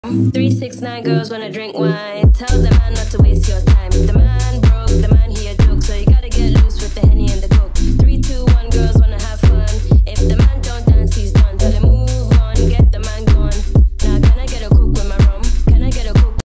369 girls wanna drink wine. Tell the man not to waste your time.